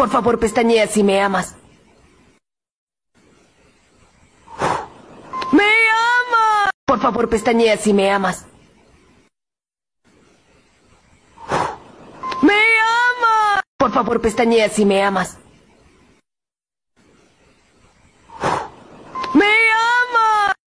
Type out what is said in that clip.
Por favor, pestañea si me amas. ¡Me amas! Por favor, pestañea si me amas. ¡Me amas! Por favor, pestañea si me amas.